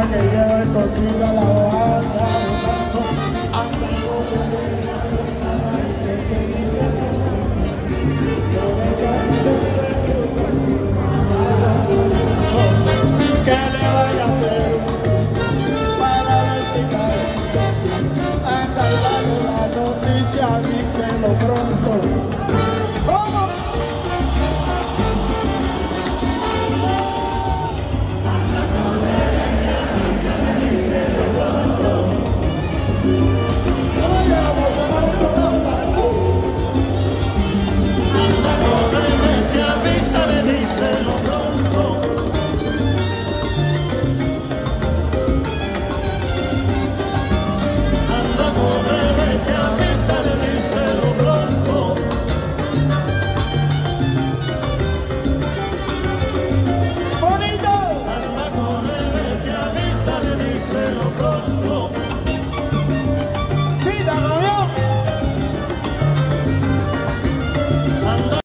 que lleva contigo a la banda, anda ¿qué le vaya a hacer para ver si cae? Anda al lado la noticia, díselo pronto. ¿Cómo? Díselo pronto. Anda, corre, vete a misa, díselo pronto. ¡Bonito! Anda, corre, vete a misa, díselo pronto.